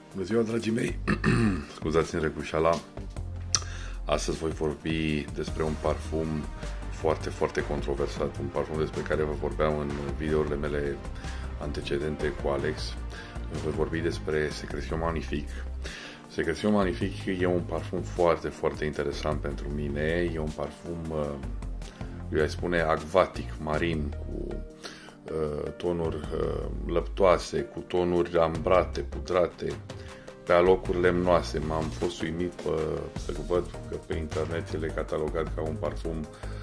Bună ziua, dragii mei! Scuzați-mi recușala. Astăzi voi vorbi despre un parfum foarte, foarte controversat. Un parfum despre care vă vorbeam în videourile mele antecedente cu Alex. Voi vorbi despre Secretion Magnifique. Secretion Magnifique e un parfum foarte, foarte interesant pentru mine. E un parfum, eu aș spune, acvatic, marin, cu tonuri lăptoase, cu tonuri ambrate, pudrate, pe alocuri lemnoase. M-am fost uimit să văd că pe internet el e catalogat ca un parfum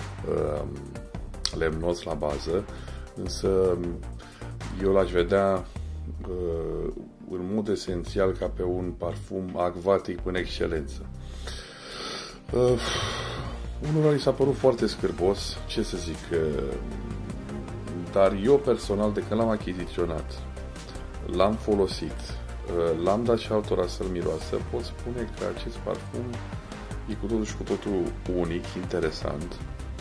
lemnos la bază, însă eu l-aș vedea în mod esențial ca pe un parfum acvatic în excelență. Unul li s-a părut foarte scârbos, ce să zic, dar eu personal, de când l-am achiziționat, l-am folosit, l-am dat și altora să-l miroasă, pot spune că acest parfum e cu totul și cu totul unic, interesant.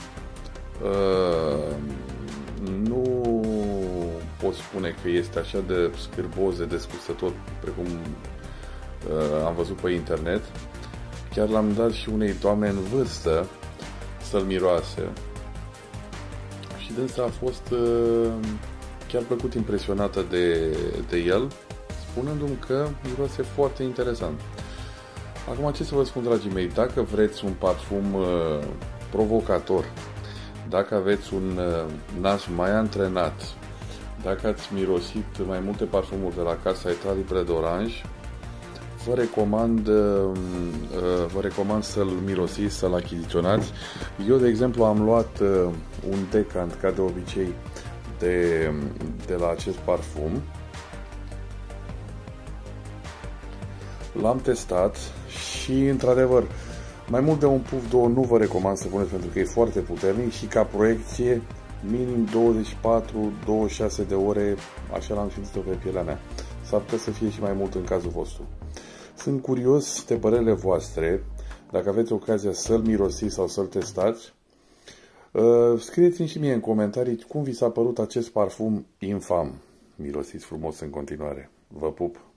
Nu pot spune că este așa de scârbos, de descurcător, precum am văzut pe internet. Chiar l-am dat și unei doamne în vârstă să-l miroase. Și dânsa a fost chiar plăcut impresionată de el, spunându-mi că miroase foarte interesant. Acum, ce să vă spun, dragii mei, dacă vreți un parfum provocator, dacă aveți un nas mai antrenat, dacă ați mirosit mai multe parfumuri de la Casa Etat Libre d'Orange, vă recomand să-l mirosiți, să-l achiziționați. Eu, de exemplu, am luat un decant, ca de obicei, de la acest parfum. L-am testat și, într-adevăr, mai mult de un puf, două nu vă recomand să puneți, pentru că e foarte puternic și ca proiecție minim 24-26 de ore, așa l-am simțit-o pe pielea mea. S-ar putea să fie și mai mult în cazul vostru. Sunt curios de părerile voastre, dacă aveți ocazia să-l mirosiți sau să-l testați. Scrieți-mi și mie în comentarii cum vi s-a părut acest parfum infam. Mirosiți frumos în continuare. Vă pup!